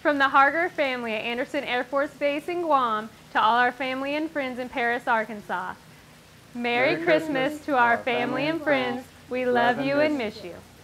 From the Harger family at Anderson Air Force Base in Guam to all our family and friends in Paris, Arkansas. Merry Christmas to our family and friends. We love you and miss you.